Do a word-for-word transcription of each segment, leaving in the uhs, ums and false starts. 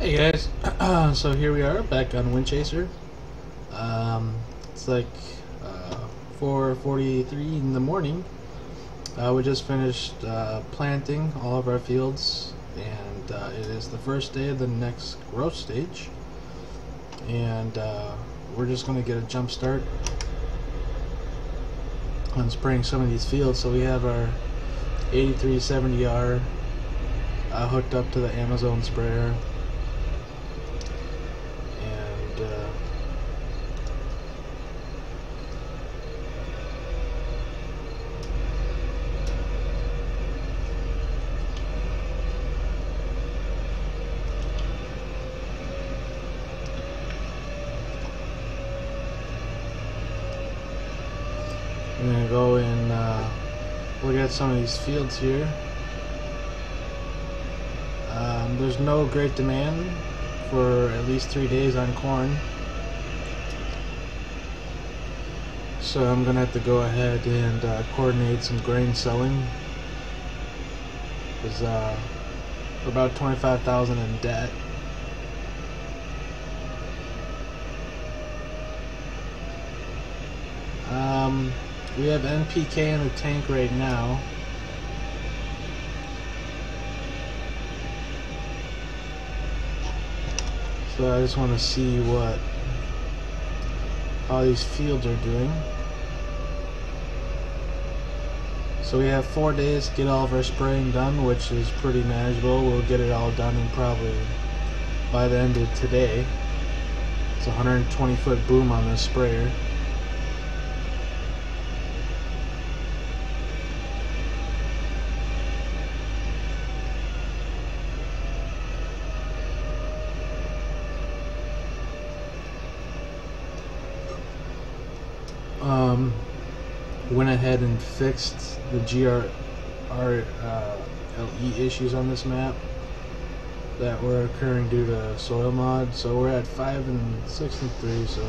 Hey guys, so here we are back on Windchaser. Um, it's like uh, four forty-three in the morning. Uh, we just finished uh, planting all of our fields, and uh, it is the first day of the next growth stage. And uh, we're just going to get a jump start on spraying some of these fields. So we have our eighty-three seventy R uh, hooked up to the Amazone sprayer. Uh, I'm gonna go and uh, look at some of these fields here. Um, there's no great demand for at least three days on corn, so I'm gonna have to go ahead and uh, coordinate some grain selling, because uh, we're about twenty-five thousand in debt. Um, we have N P K in the tank right now. So I just want to see what how these fields are doing. So we have four days to get all of our spraying done, which is pretty manageable. We'll get it all done in probably by the end of today. It's a one hundred twenty foot boom on this sprayer. Um, went ahead and fixed the G R R uh, L E issues on this map that were occurring due to soil mod. So we're at five and six and three. So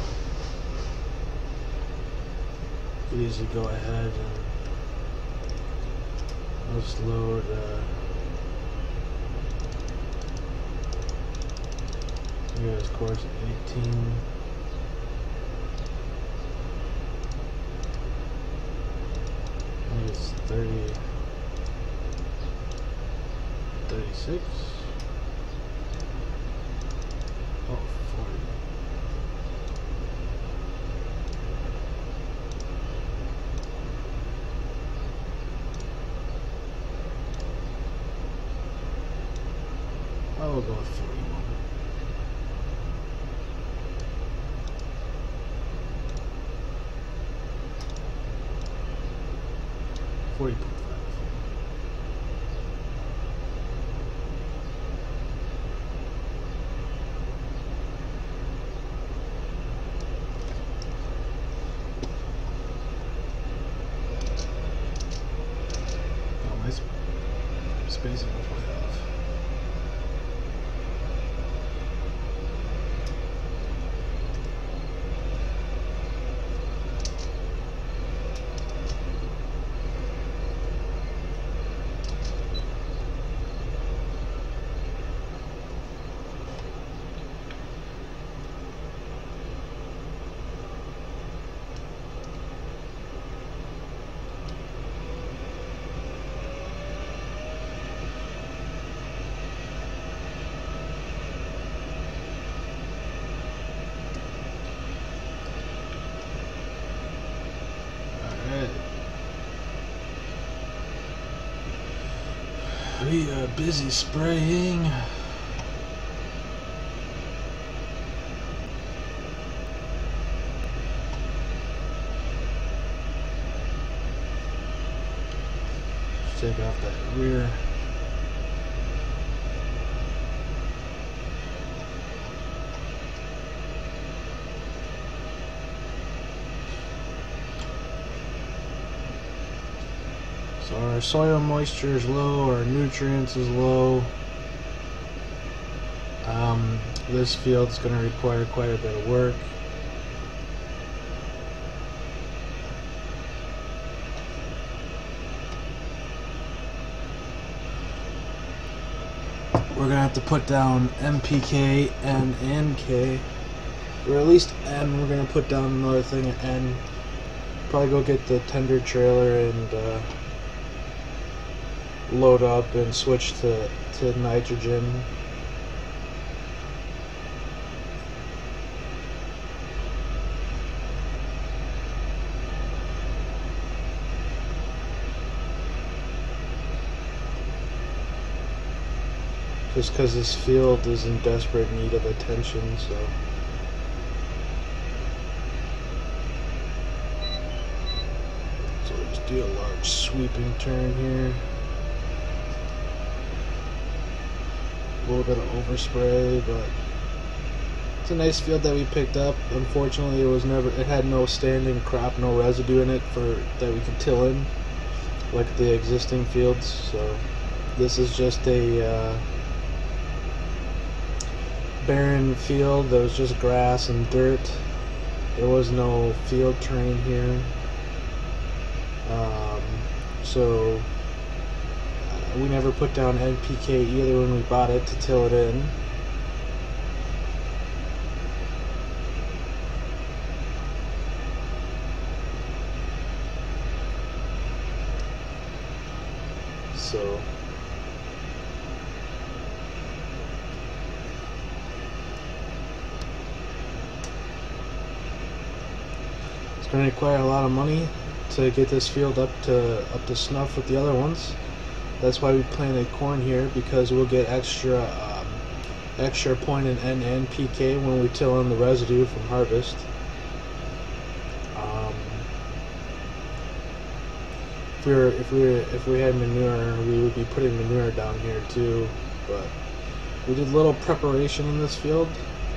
could easily go ahead and let's load. Uh, here's course eighteen. It's thirty, thirty-six, oh, forty. I will go with forty-one. forty point five. Oh, my sp spacing was way off. We are busy spraying. Let's take off that rear. So our soil moisture is low, our nutrients is low. Um, this field's going to require quite a bit of work. We're gonna have to put down M P K and N K, or at least N. We're gonna put down another thing at N. Probably go get the tender trailer and uh, load up and switch to, to nitrogen. Just because this field is in desperate need of attention, so. So let's do a large sweeping turn here. A little bit of overspray, but it's a nice field that we picked up. Unfortunately, it was never. It had no standing crop, no residue in it for that we could till in, like the existing fields. So this is just a. Uh, barren field. There was just grass and dirt. There was no field terrain here, um, so uh, we never put down N P K either when we bought it to till it in. So it's going to require a lot of money to get this field up to up to snuff with the other ones. That's why we planted corn here, because we'll get extra um, extra point in N and P K when we till in the residue from harvest. Um, if we were if we were if we had manure, we would be putting manure down here too. But we did little preparation in this field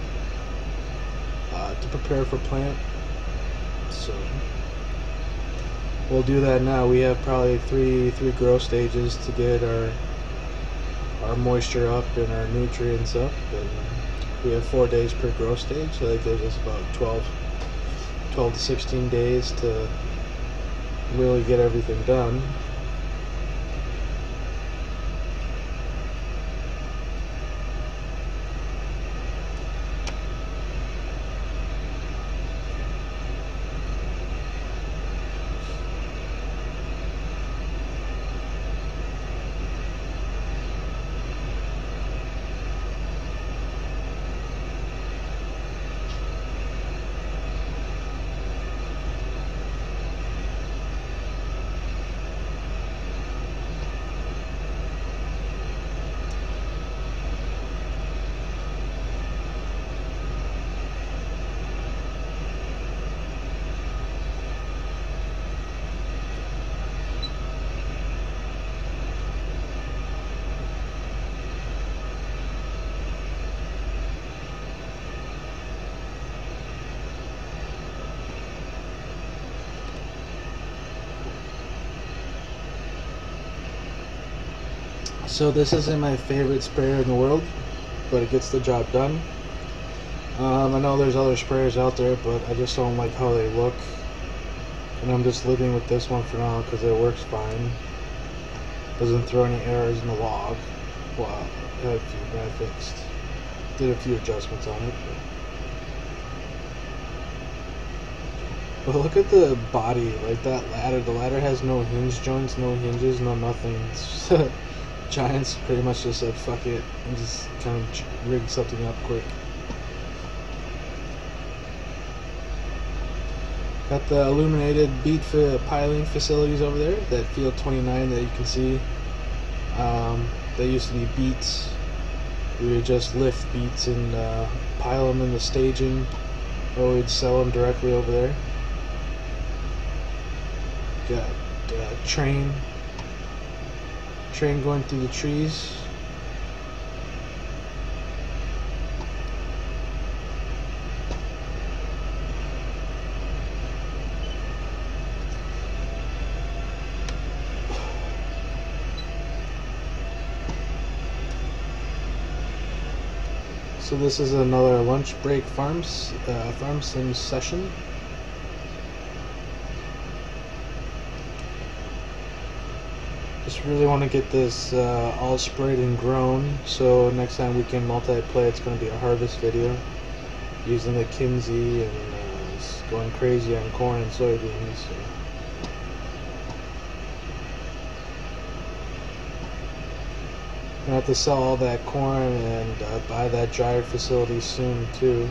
uh, to prepare for plant. So we'll do that now. We have probably three three grow stages to get our our moisture up and our nutrients up, and we have four days per grow stage, so that gives us about twelve to sixteen days to really get everything done. So this isn't my favorite sprayer in the world, but it gets the job done. Um, I know there's other sprayers out there, but I just don't like how they look. And I'm just living with this one for now because it works fine. Doesn't throw any errors in the log. Well, I had a few that I fixed. Did a few adjustments on it. But, but look at the body, like that ladder. The ladder has no hinge joints, no hinges, no nothing. It's Giants pretty much just said fuck it and just kind of rigged something up quick. Got the illuminated beet piling facilities over there, that field twenty-nine that you can see. Um, they used to be beets. We would just lift beets and uh, pile them in the staging, or we'd sell them directly over there. Got uh, train. Train going through the trees. So this is another lunch break farms uh, farm sim session. Just just really want to get this uh, all sprayed and grown, so next time we can multiplay, it's going to be a harvest video using the Kinze and uh, it's going crazy on corn and soybeans. So. I have to sell all that corn and uh, buy that dryer facility soon too.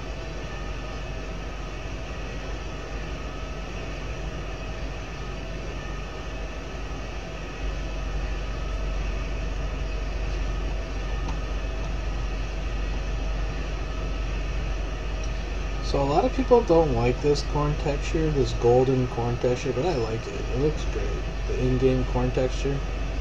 So a lot of people don't like this corn texture, this golden corn texture, but I like it. It looks great. The in-game corn texture.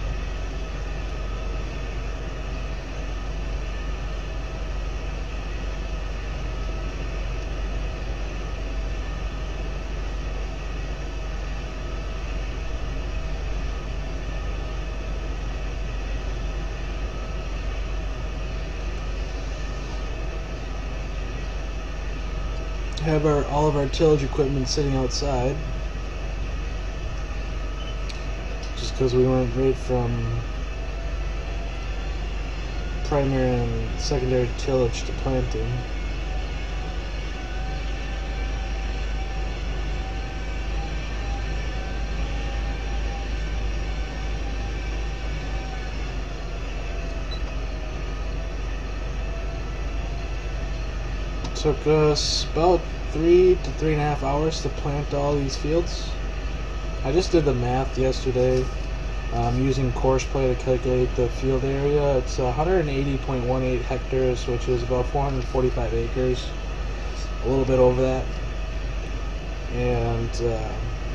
Have our all of our tillage equipment sitting outside just because we went right from primary and secondary tillage to planting. Took us about three to three and a half hours to plant all these fields. I just did the math yesterday um, using Courseplay to calculate the field area. It's one hundred eighty point one eight hectares, which is about four hundred forty-five acres, a little bit over that. And uh,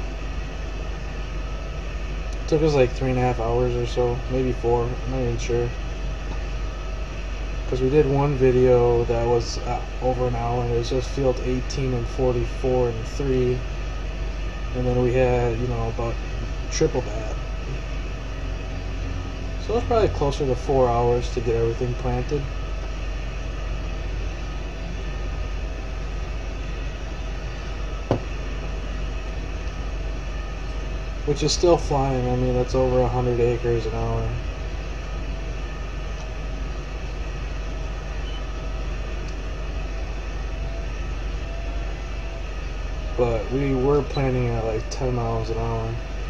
it took us like three and a half hours or so, maybe four, I'm not even sure. Because we did one video that was uh, over an hour, and it was just field eighteen and forty-four and three, and then we had, you know, about triple that. So it's probably closer to four hours to get everything planted. Which is still flying. I mean, that's over a hundred acres an hour. But we were planning at like ten miles an hour.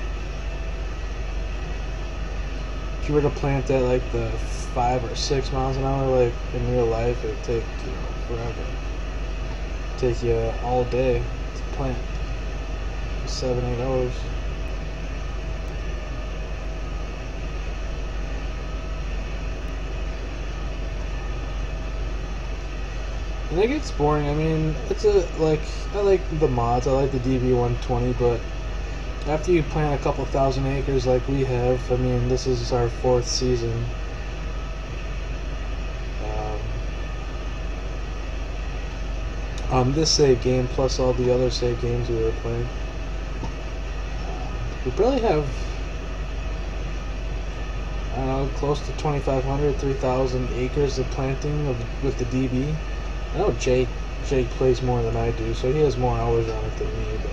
If you were to plant at like the five or six miles an hour, like in real life, it would take, you know, forever. It'd take you all day to plant. Seven, eight hours. And it gets boring. I mean, it's a, like, I like the mods, I like the D B one twenty, but after you plant a couple thousand acres like we have, I mean, this is our fourth season. Um, on this save game, plus all the other save games we were playing. Um, we probably have, I don't know, close to twenty-five hundred, three thousand acres of planting of, with the D B. I know Jake Jake plays more than I do, so he has more hours on it than me, but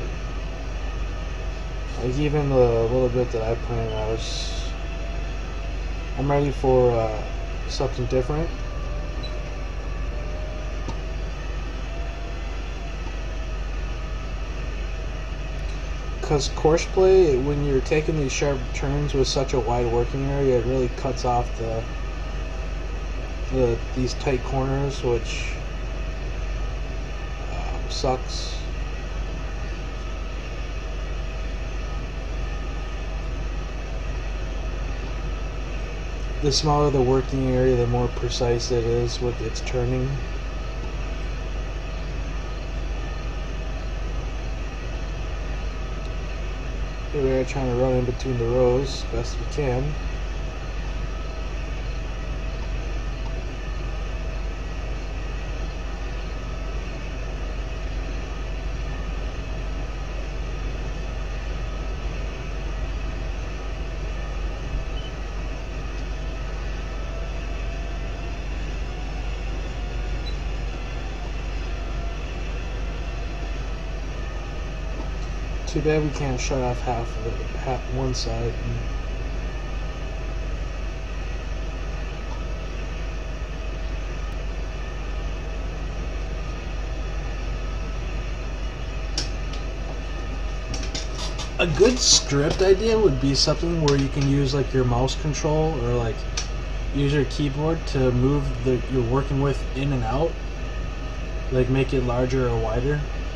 like even the little bit that I planted, I was I'm ready for uh, something different. Because Courseplay, when you're taking these sharp turns with such a wide working area, it really cuts off the the these tight corners, which sucks. The smaller the working area, the more precise it is with its turning. Here we are trying to run in between the rows best we can. Too bad we can't shut off half of it, half one side. a good script idea would be something where you can use like your mouse control or like use your keyboard to move the you're working with in and out, like make it larger or wider,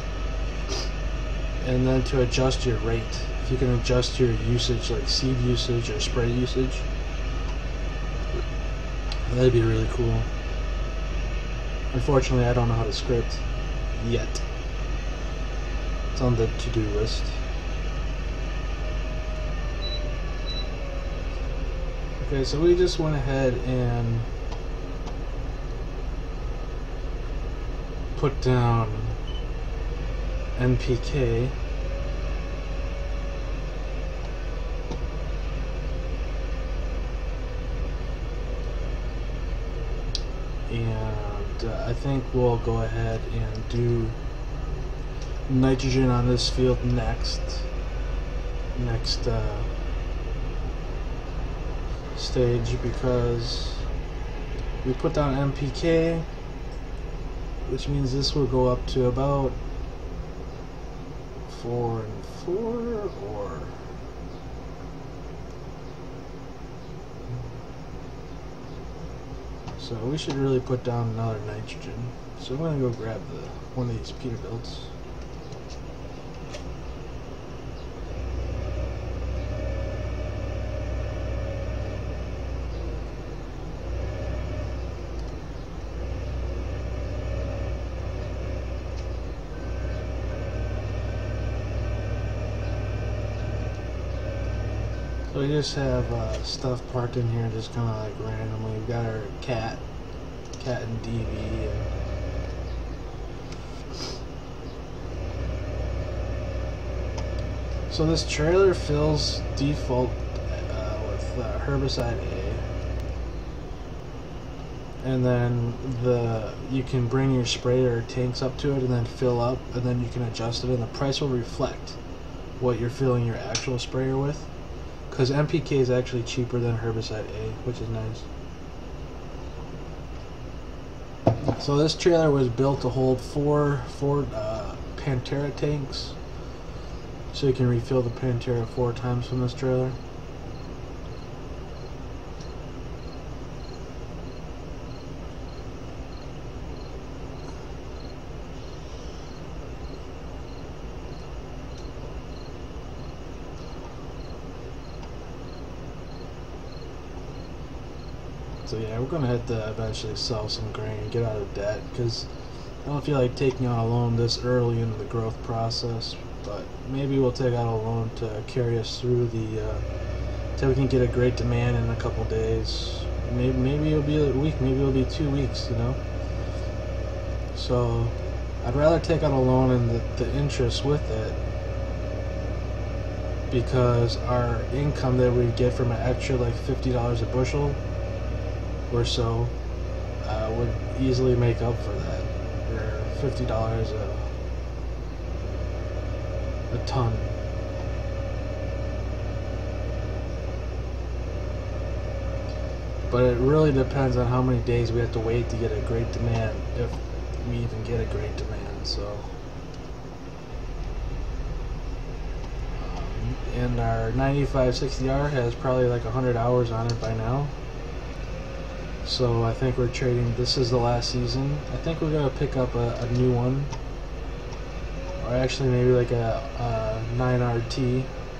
and then to adjust your rate. If you can adjust your usage, like seed usage or spray usage, that'd be really cool. Unfortunately, I don't know how to script yet. It's on the to-do list. Okay, so we just went ahead and put down N P K. And uh, I think we'll go ahead and do nitrogen on this field next. Next uh, stage, because we put down N P K, which means this will go up to about four and four, or so we should really put down another nitrogen. So I'm gonna go grab the one of these Peterbilts. So we just have uh, stuff parked in here just kind of like randomly. We've got our cat, cat and D V. And so this trailer fills default uh, with uh, herbicide A. And then the you can bring your sprayer or tanks up to it and then fill up, and then you can adjust it, and the price will reflect what you're filling your actual sprayer with. Because N P K is actually cheaper than herbicide A, which is nice. So this trailer was built to hold four four uh, Pantera tanks, so you can refill the Pantera four times from this trailer. So yeah, we're gonna have to eventually sell some grain and get out of debt, because I don't feel like taking out a loan this early in the growth process. But maybe we'll take out a loan to carry us through the uh, till we can get a great demand in a couple days. Maybe maybe it'll be a week, maybe it'll be two weeks, you know. So I'd rather take out a loan and the, the interest with it, because our income that we get from an extra like fifty dollars a bushel or so uh, would easily make up for that, or fifty dollars a, a ton. But it really depends on how many days we have to wait to get a great demand, if we even get a great demand. So um, and our ninety-five sixty R has probably like one hundred hours on it by now. So I think we're trading, this is the last season. I think we're going to pick up a, a new one. Or actually maybe like a, a nine R T.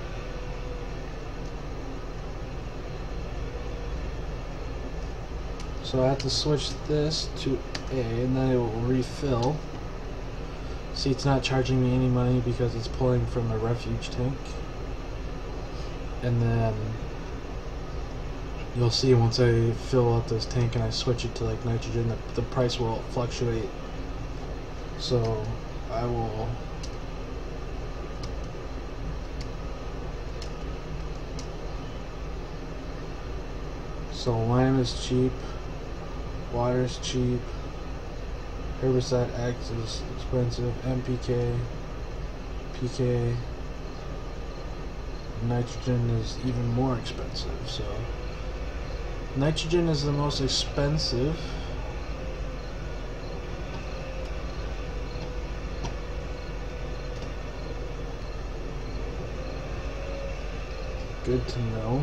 So I have to switch this to A, and then it will refill. See, it's not charging me any money because it's pulling from a refuge tank. And then you'll see once I fill out this tank and I switch it to like nitrogen, the, the price will fluctuate. So I will so lime is cheap, water is cheap, herbicide X is expensive, N P K, P K, nitrogen is even more expensive. So nitrogen is the most expensive. good to know.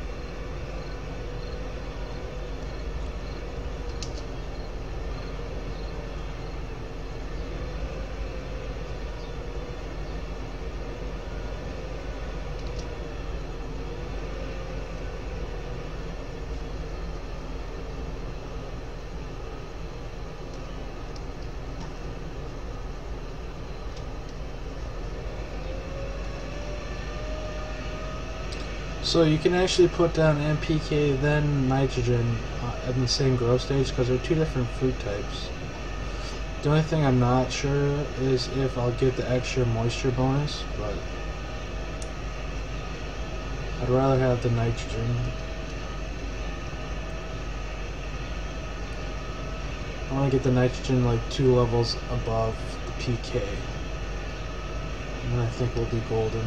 So you can actually put down N P K then nitrogen uh, in the same growth stage because they're two different food types. The only thing I'm not sure is if I'll get the extra moisture bonus, but I'd rather have the nitrogen. I want to get the nitrogen like two levels above the P K, and then I think we'll be golden.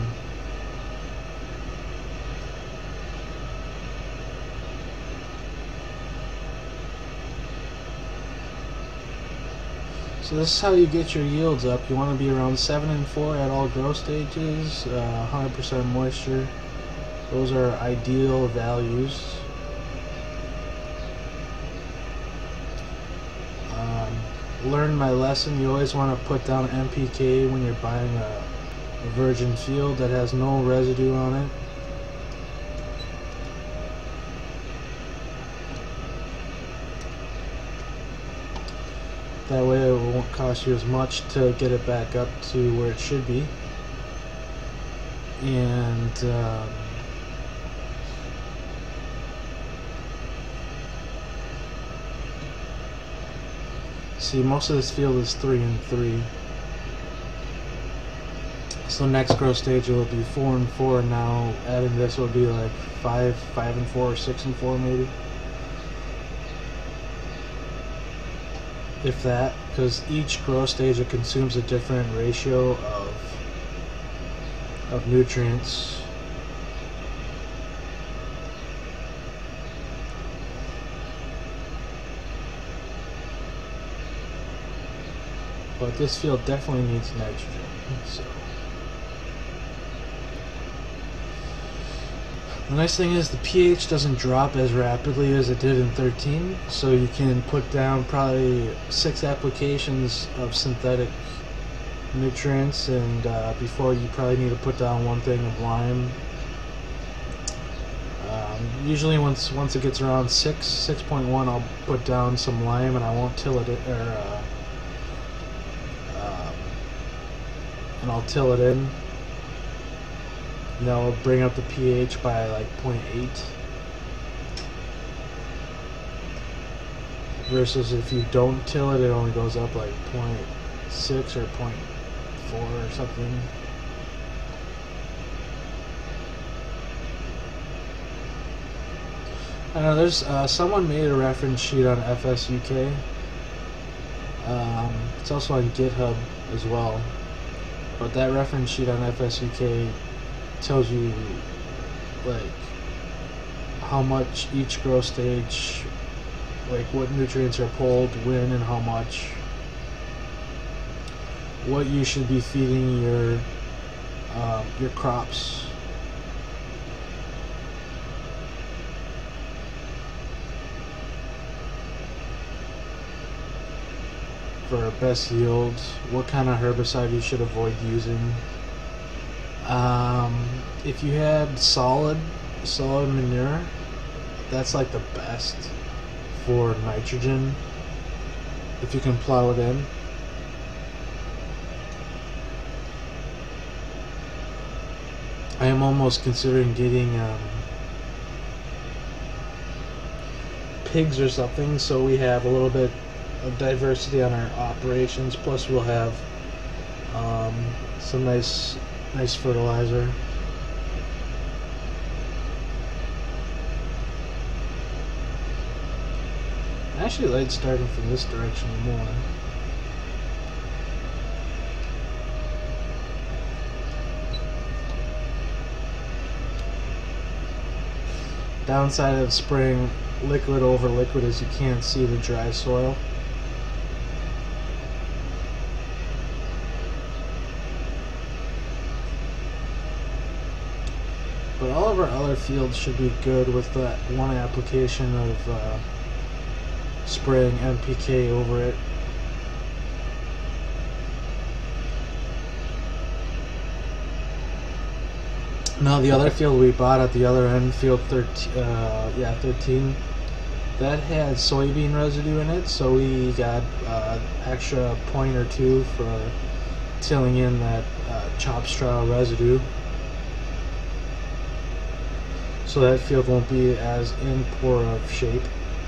So this is how you get your yields up. You want to be around seven and four at all growth stages, uh, one hundred percent moisture. Those are ideal values. Um, learn my lesson. You always want to put down N P K when you're buying a, a virgin field that has no residue on it. That way it won't cost you as much to get it back up to where it should be. And um, see, most of this field is three and three. So next growth stage will be four and four. Now adding this will be like five, five and four, or six and four maybe. If that, because each growth stage it consumes a different ratio of of nutrients. But this field definitely needs nitrogen. So the nice thing is the pH doesn't drop as rapidly as it did in thirteen, so you can put down probably six applications of synthetic nutrients, and uh, before you probably need to put down one thing of lime. Um, usually once once it gets around six, six point one, I'll put down some lime, and I won't till it, or uh, um, and I'll till it in. And that'll bring up the pH by like zero point eight. Versus if you don't till it, it only goes up like zero point six or zero point four or something. I know there's uh, someone made a reference sheet on F S U K. Um, it's also on GitHub as well. But that reference sheet on F S U K tells you like how much each growth stage, like what nutrients are pulled when and how much, what you should be feeding your um, your crops. For best yield, what kind of herbicide you should avoid using. Um, if you had solid, solid manure, that's like the best for nitrogen, if you can plow it in. I am almost considering getting um, pigs or something, so we have a little bit of diversity on our operations, plus we'll have um, some nice nice fertilizer. I actually like starting from this direction more. Downside of spraying liquid over liquid is you can't see the dry soil. But all of our other fields should be good with that one application of uh, spraying N P K over it. Now the other field we bought at the other end, field thirteen, uh, yeah, thirteen, that had soybean residue in it, so we got uh, extra point or two for tilling in that uh, chop straw residue, so that field won't be as in poor of shape.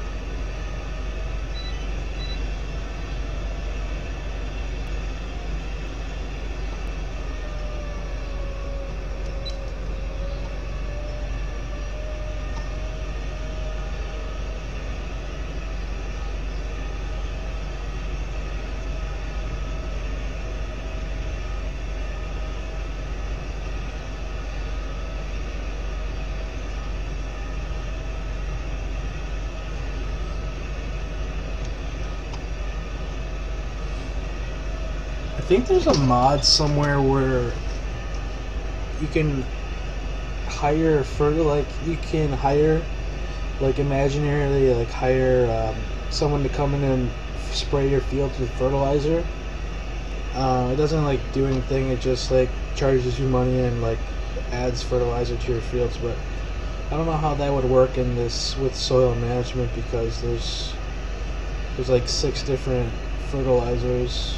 I think there's a mod somewhere where you can hire fertile, like you can hire, like imaginarily, like hire um, someone to come in and spray your fields with fertilizer. Uh, it doesn't like do anything. It just like charges you money and like adds fertilizer to your fields. But I don't know how that would work in this with soil management, because there's there's like six different fertilizers.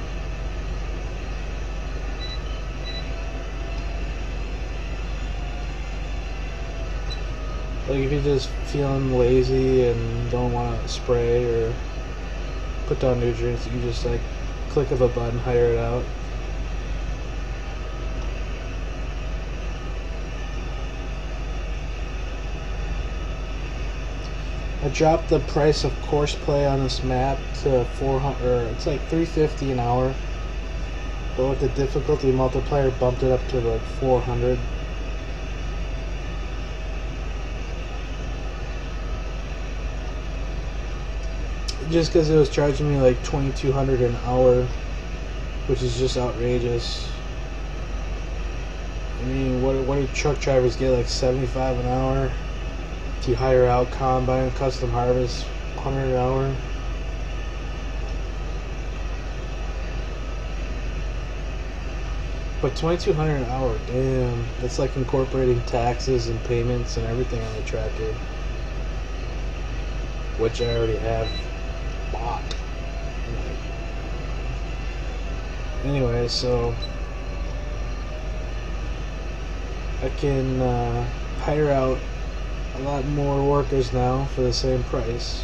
Like if you're just feeling lazy and don't want to spray or put down nutrients, you can just like click of a button, hire it out. I dropped the price of course play on this map to four hundred, or it's like three fifty an hour, but with the difficulty multiplier bumped it up to like four hundred. Just because it was charging me like twenty-two hundred an hour, which is just outrageous. I mean, what what do truck drivers get, like seventy-five an hour? If you hire out combine, custom harvest, one hundred an hour. But twenty-two hundred an hour, damn, that's like incorporating taxes and payments and everything on the tractor, which I already have bought. Anyway, so I can uh, hire out a lot more workers now for the same price.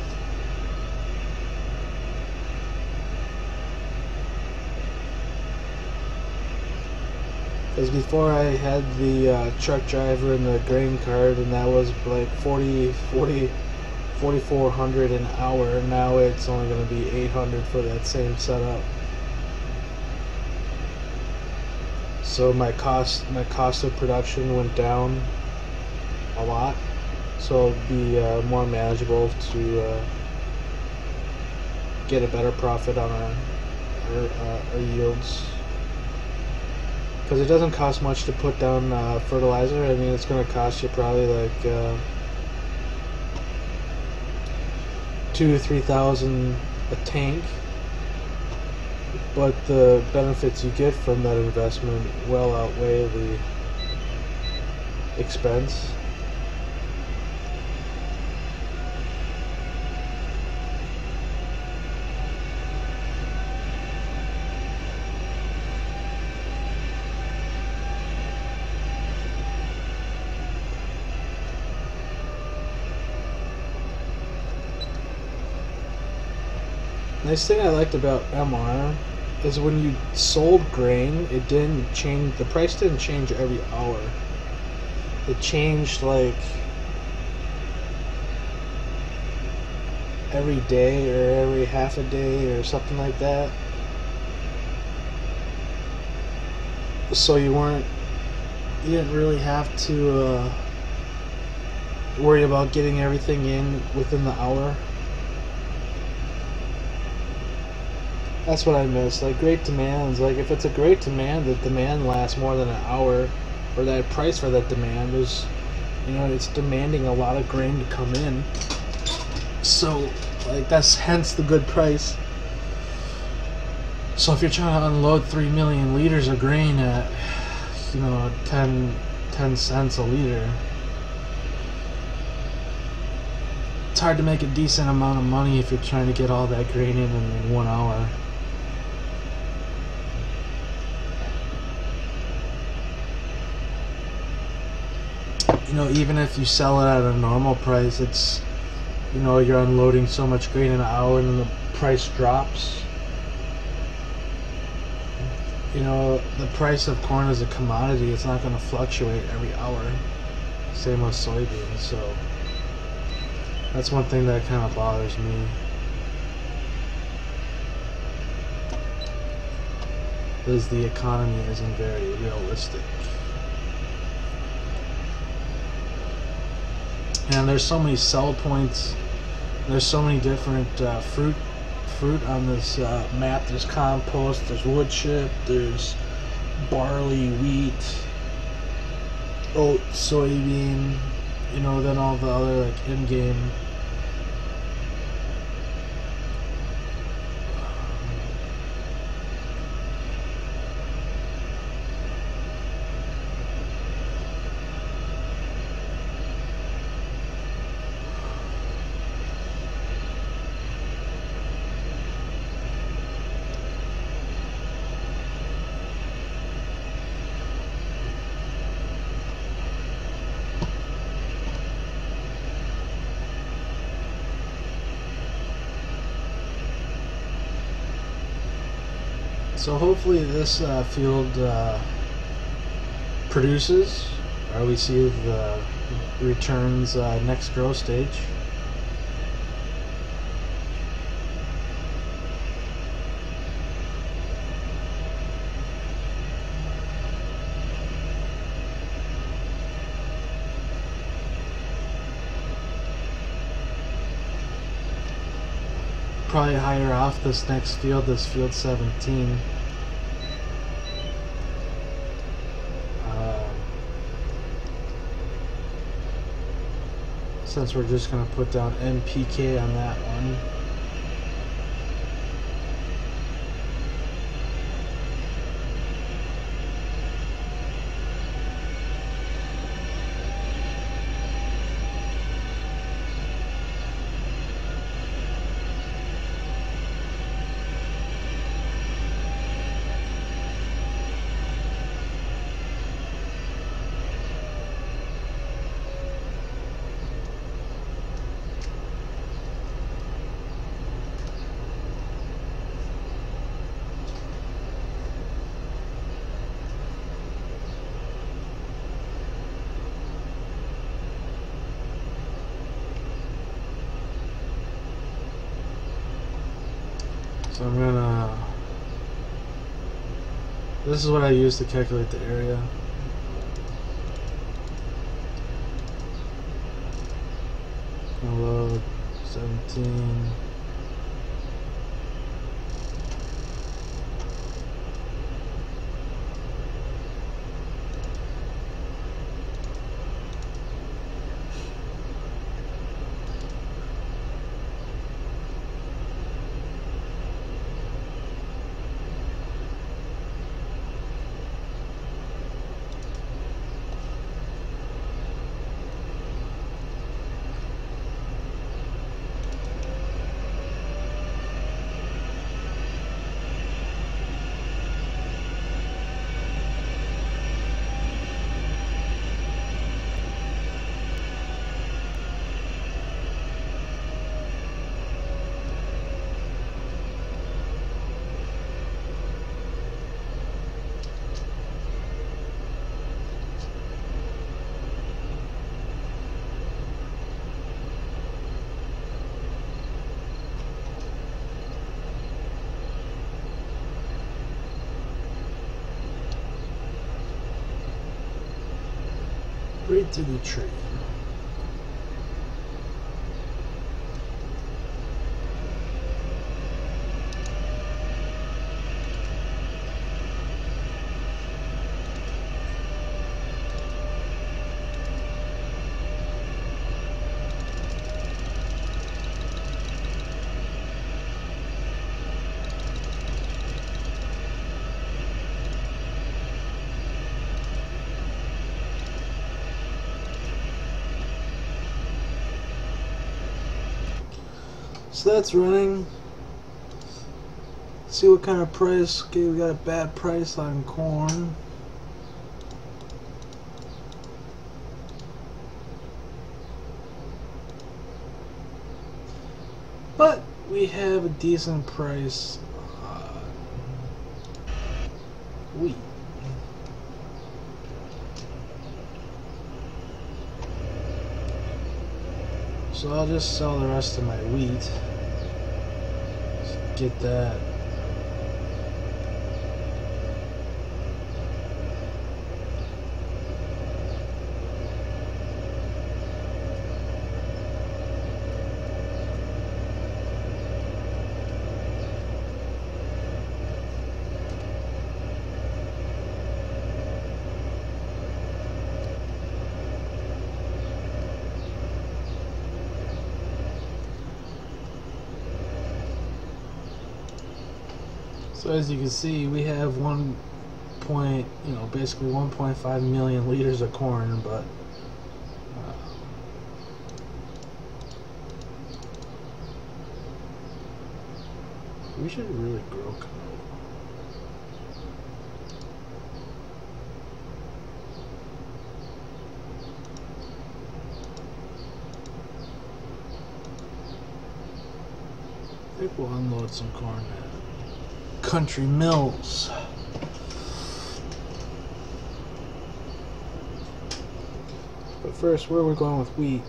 Because before I had the uh, truck driver and the grain cart, and that was like forty, forty, forty-four hundred an hour. Now it's only going to be eight hundred for that same setup. So my cost, my cost of production went down a lot. So it'll be uh, more manageable to uh, get a better profit on our our, uh, our yields. Because it doesn't cost much to put down uh, fertilizer. I mean, it's going to cost you probably like uh, two to three thousand a tank, but the benefits you get from that investment well outweigh the expense. Nice thing I liked about M R is when you sold grain, it didn't change, the price didn't change every hour. It changed like every day or every half a day or something like that. So you weren't, you didn't really have to uh, worry about getting everything in within the hour. That's what I miss. Like great demands. Like if it's a great demand, the demand lasts more than an hour or that price for that demand is, you know, it's demanding a lot of grain to come in. So, like, that's hence the good price. So if you're trying to unload three million liters of grain at, you know, ten, ten cents a liter, it's hard to make a decent amount of money if you're trying to get all that grain in in one hour. You know, even if you sell it at a normal price, it's, you know, you're unloading so much grain in an hour and then the price drops. You know, the price of corn is a commodity. It's not going to fluctuate every hour. Same with soybeans. So that's one thing that kind of bothers me. Is the economy isn't very realistic. And there's so many sell points. There's so many different uh, fruit fruit on this uh, map. There's compost, there's wood chip, there's barley, wheat, oat, soybean, you know, then all the other like in-game So hopefully this uh, field uh, produces, or we see the returns uh, next growth stage. Probably higher off this next field, this field seventeen. Um, since we're just going to put down N P K on that one. So I'm gonna, this is what I use to calculate the area. Gonna load seventeen. Right to the tree. So that's running. See what kind of price. Okay, we got a bad price on corn. But we have a decent price on wheat. So I'll just sell the rest of my wheat. Just get that. So as you can see, we have one point, you know, basically one point five million liters of corn, but uh, we should really grow canola. I think we'll unload some corn now. Country Mills. But first, where we're going with wheat.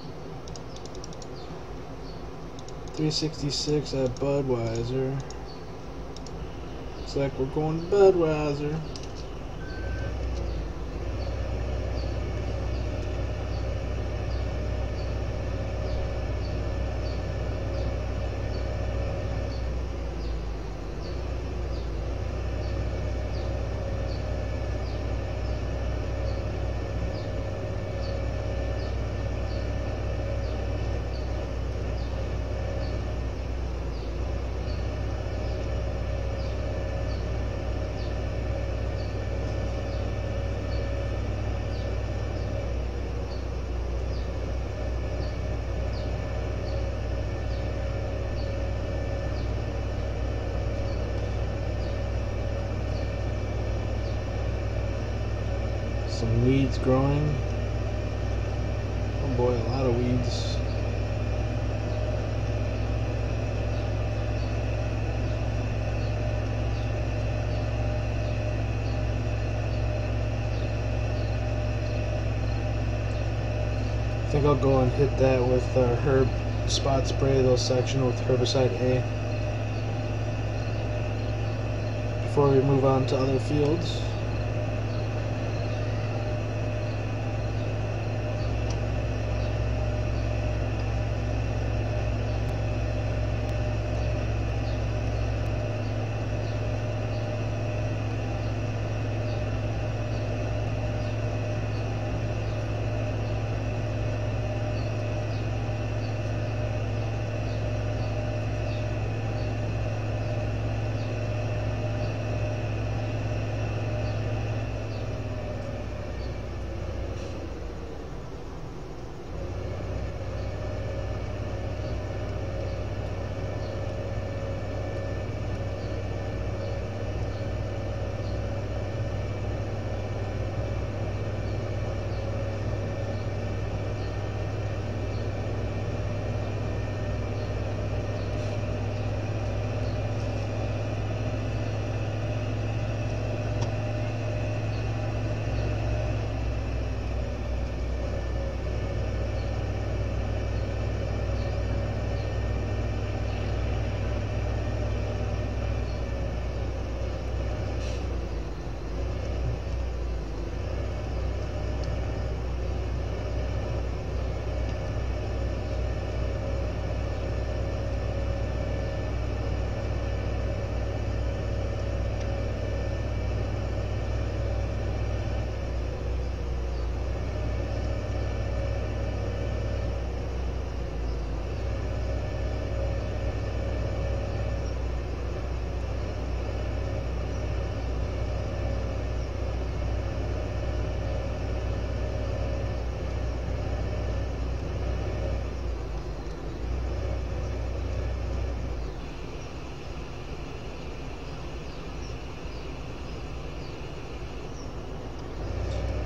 three sixty-six at Budweiser. Looks like we're going to Budweiser. Some weeds growing. Oh boy, a lot of weeds. I think I'll go and hit that with uh, herb spot spray, those section with herbicide A before we move on to other fields.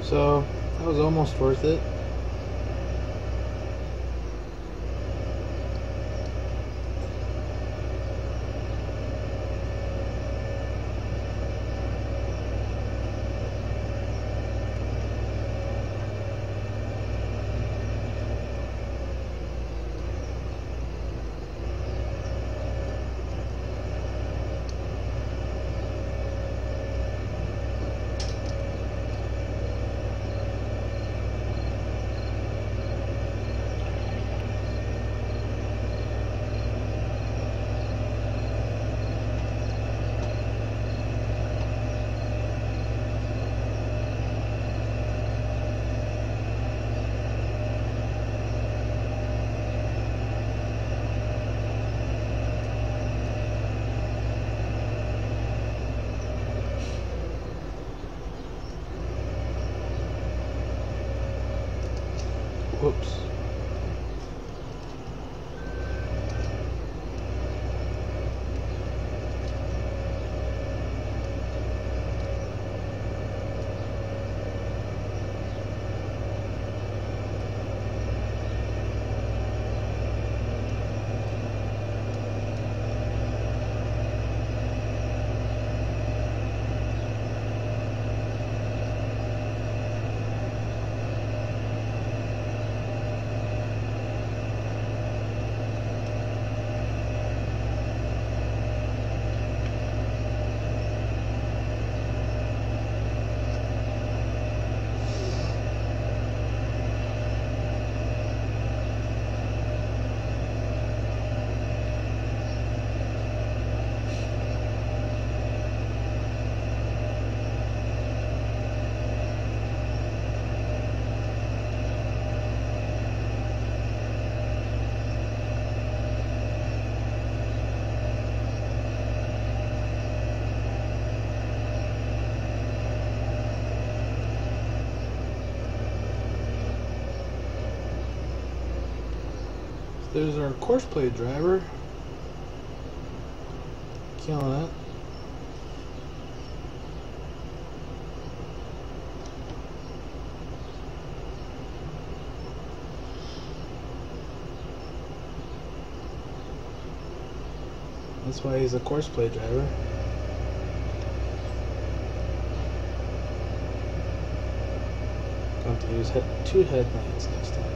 So that was almost worth it. Whoops. There's our course plate driver. Killing it. That's why he's a course plate driver. Going to use head two headlights next time.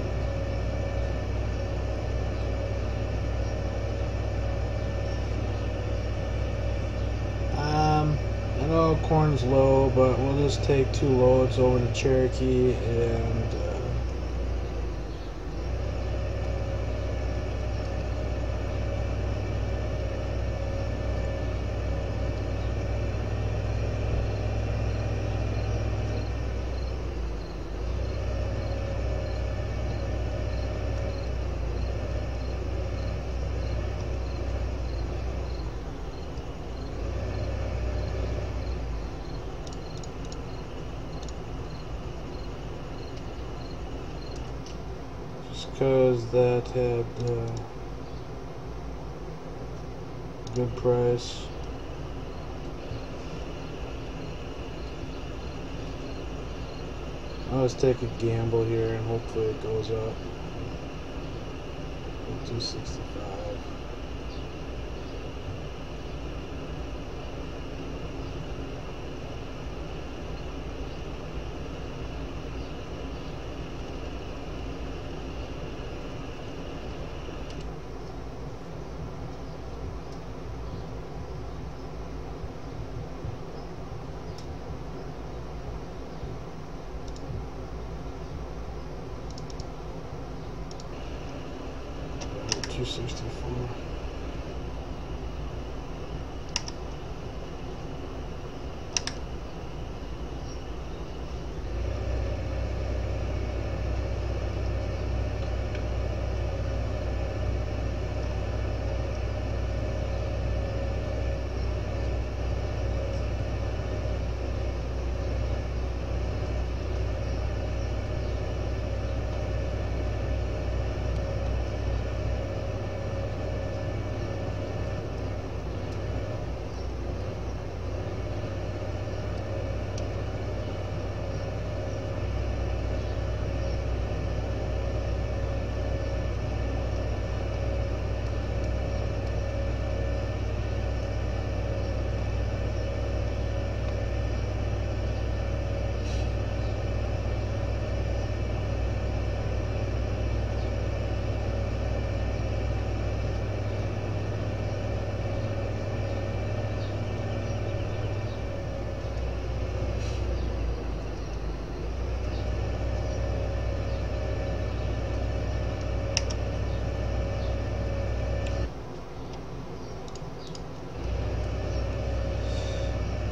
I know corn's low, but we'll just take two loads over to Cherokee and uh, because that had uh, good price. I'll just take a gamble here and hopefully it goes up. two sixty-five. two sixty-four.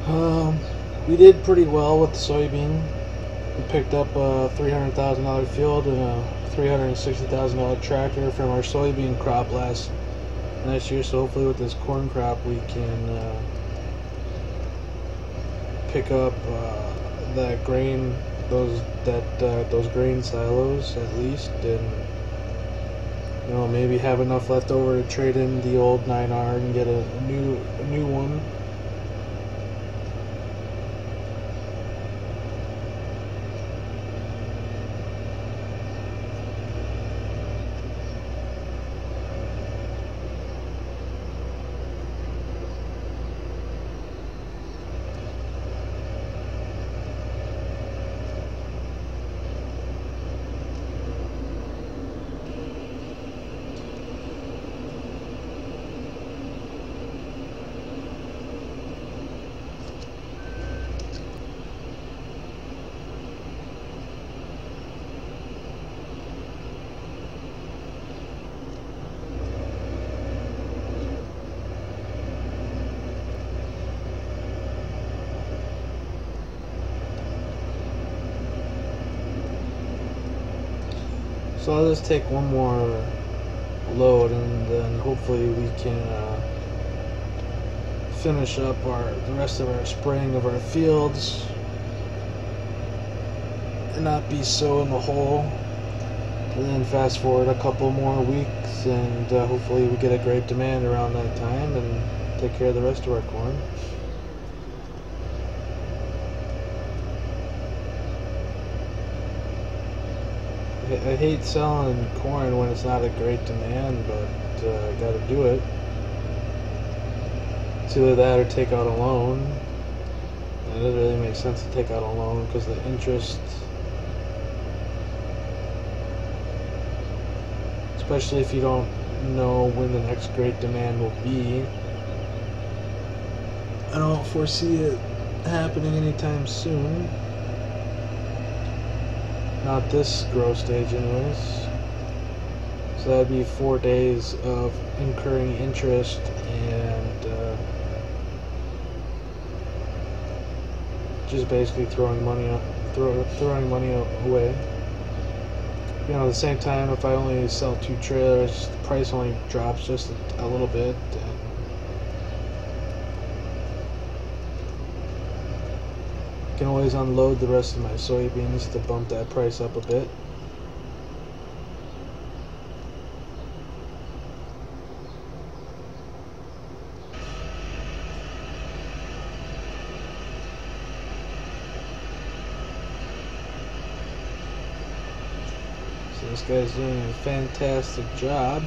Um, we did pretty well with the soybean. We picked up a three hundred thousand dollar field and a three hundred sixty thousand dollar tractor from our soybean crop last last year. So hopefully, with this corn crop, we can uh, pick up uh, that grain, those that uh, those grain silos at least, and you know maybe have enough left over to trade in the old nine R and get a, a new a new one. So I'll just take one more load, and then hopefully we can uh, finish up our the rest of our spraying of our fields and not be so in the hole. And then fast forward a couple more weeks, and uh, hopefully we get a great demand around that time and take care of the rest of our corn. I hate selling corn when it's not a great demand, but uh, I gotta do it. It's either that or take out a loan. And it doesn't really make sense to take out a loan because the interest, especially if you don't know when the next great demand will be. I don't foresee it happening anytime soon. Not this growth stage anyways. So that'd be four days of incurring interest and uh, just basically throwing money up, throw, throwing money away. You know, at the same time, if I only sell two trailers, the price only drops just a, a little bit. And I can always unload the rest of my soybeans to bump that price up a bit. So this guy's doing a fantastic job.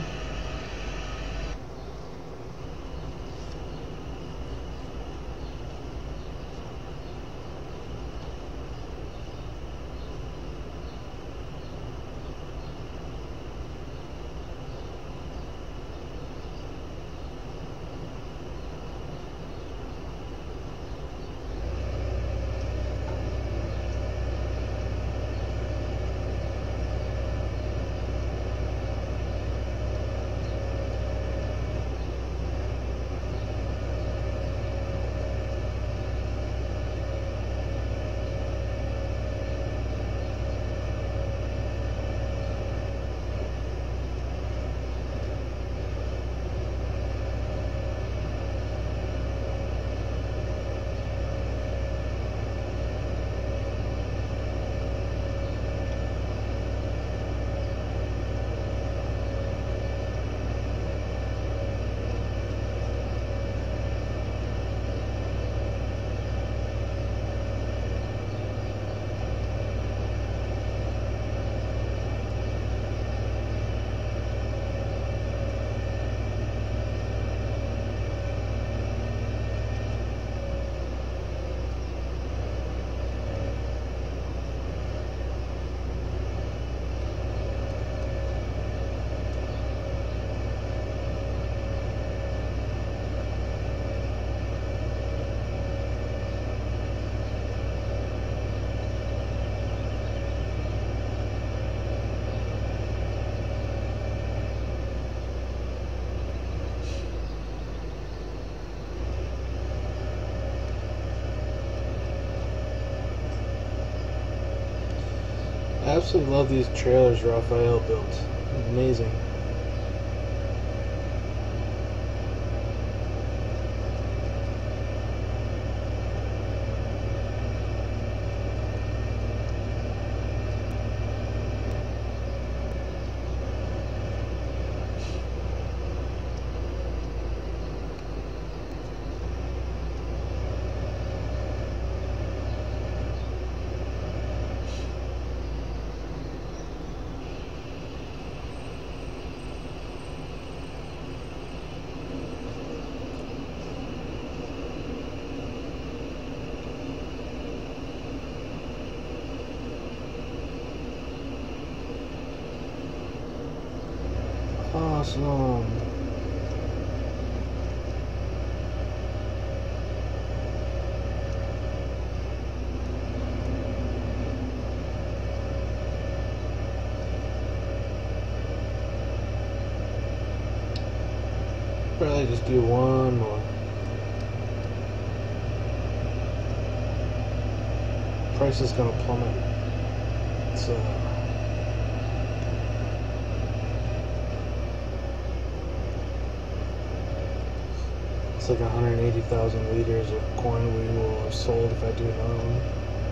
absolutely love these trailers Raphael built. Amazing. Awesome. Probably just do one more. Price is gonna plummet. It's uh It's like one hundred eighty thousand liters of corn we will have sold if I do another one.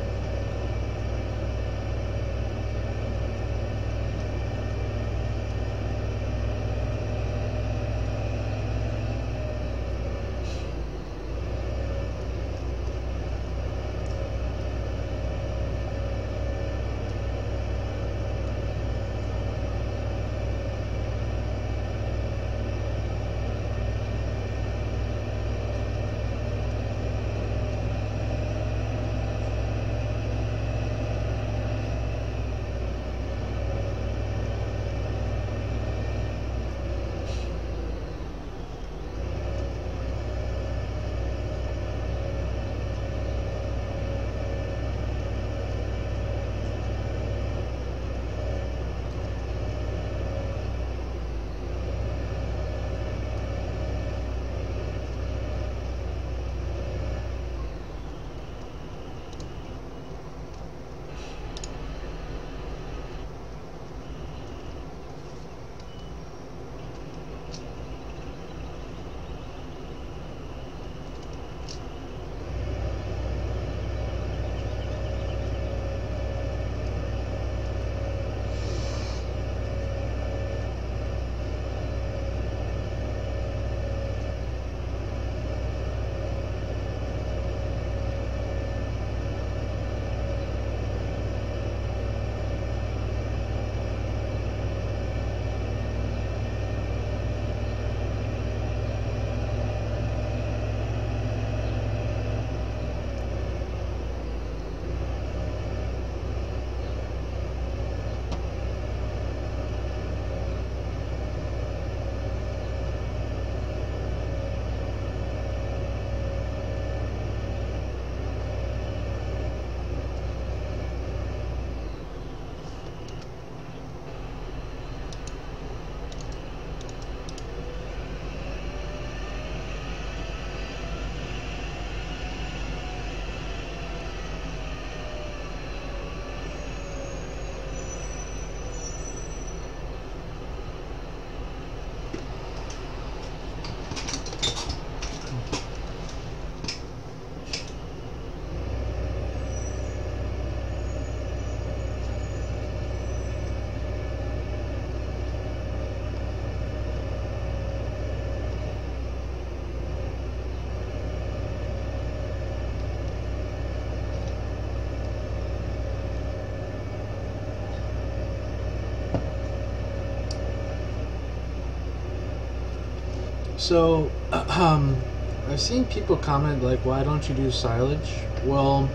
So, um, I've seen people comment like, why don't you do silage? Well,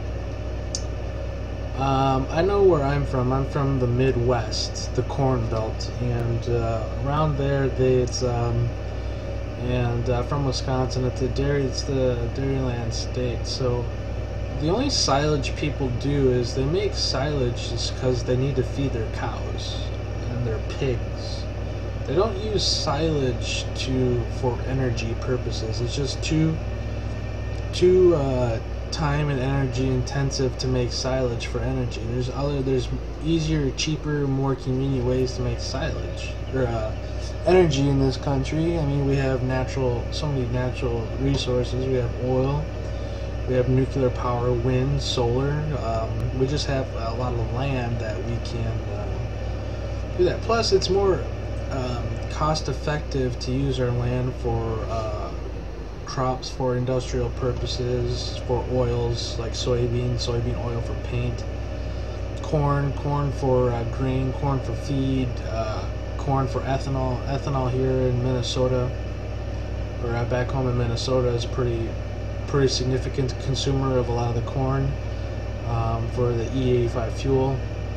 um, I know where I'm from. I'm from the Midwest, the Corn Belt, and uh, around there, they, it's um, and uh, from Wisconsin, it's the dairy, it's the Dairyland state. So, the only silage people do is they make silage just because they need to feed their cows and their pigs. They don't use silage to for energy purposes. It's just too too uh, time and energy intensive to make silage for energy. There's other, there's easier, cheaper, more convenient ways to make silage or uh, energy in this country. I mean, we have natural, so many natural resources. We have oil, we have nuclear power, wind, solar. Um, we just have a lot of land that we can uh, do that. Plus, it's more um, cost-effective to use our land for uh, crops for industrial purposes, for oils like soybean, soybean oil for paint, corn, corn for uh, grain, corn for feed, uh, corn for ethanol. Ethanol here in Minnesota, or uh, back home in Minnesota, is pretty pretty significant consumer of a lot of the corn um, for the E eighty-five fuel.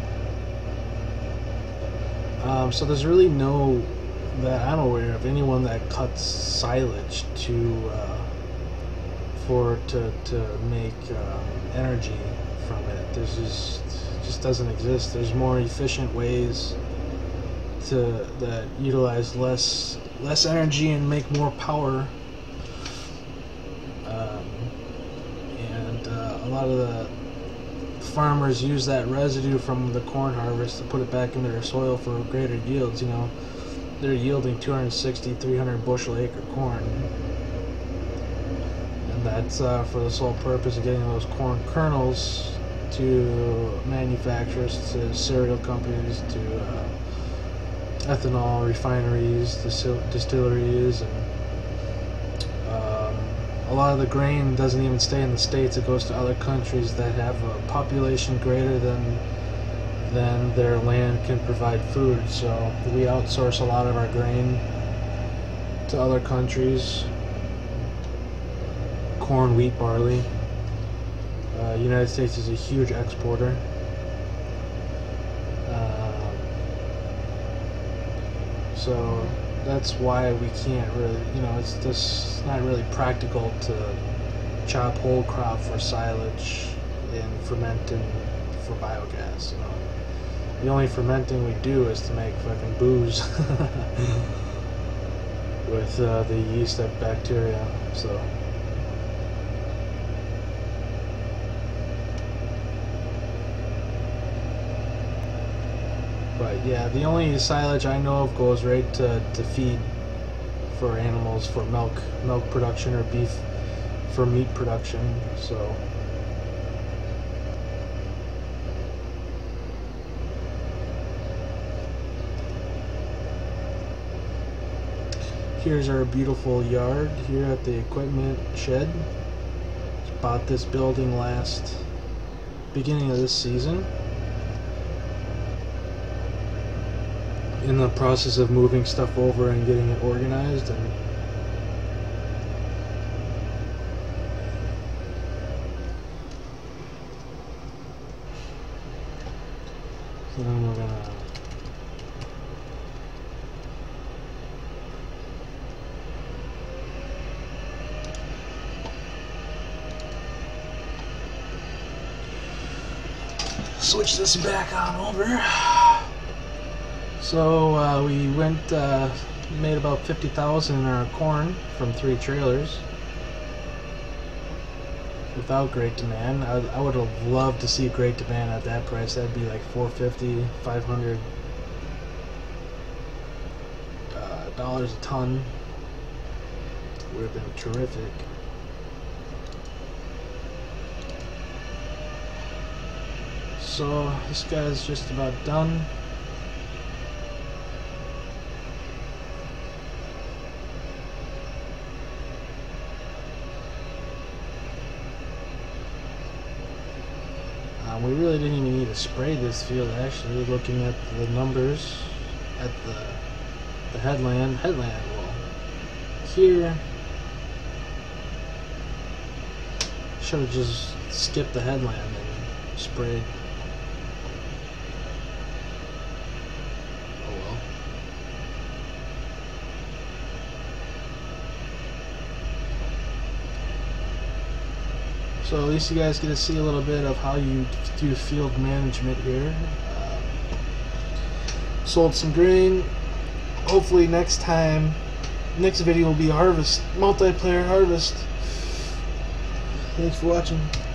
Um, so there's really no, that I'm aware of, anyone that cuts silage to uh, for to to make um, energy from it. There's just just doesn't exist. There's more efficient ways to that utilize less less energy and make more power. Um, and uh, a lot of the farmers use that residue from the corn harvest to put it back into their soil for greater yields. You know, they're yielding two hundred sixty, three hundred bushel acre corn, and that's uh, for the sole purpose of getting those corn kernels to manufacturers, to cereal companies, to uh, ethanol refineries, distilleries, and um, a lot of the grain doesn't even stay in the States. It goes to other countries that have a population greater than than their land can provide food. So we outsource a lot of our grain to other countries. Corn, wheat, barley. Uh, United States is a huge exporter. Um, so that's why we can't really, you know, it's just not really practical to chop whole crop for silage and fermenting for biogas. You know, the only fermenting we do is to make fucking booze with uh, the yeast and bacteria. So. But yeah, the only silage I know of goes right to, to feed for animals, for milk, milk production, or beef for meat production. So here's our beautiful yard here at the equipment shed. Just bought this building last beginning of this season. In the process of moving stuff over and getting it organized, and so then we're gonna switch this back on over. So uh, we went, uh, made about fifty thousand in our corn from three trailers without great demand. I, I would have loved to see great demand at that price. That'd be like four fifty, five hundred uh, dollars a ton. Would have been terrific. So this guy's just about done. Um, we really didn't even need to spray this field. Actually, looking at the numbers at the the headland, headland. Well, here should have just skipped the headland and sprayed. Oh well. So at least you guys get to see a little bit of how you do field management here. Uh, sold some grain. Hopefully next time, next video will be harvest, multiplayer harvest. Thanks for watching.